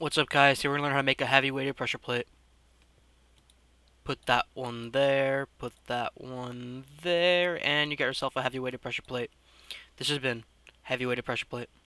What's up, guys? Here we're gonna learn how to make a heavy-weighted pressure plate. Put that one there, put that one there, and you got yourself a heavy-weighted pressure plate. This has been heavy-weighted pressure plate.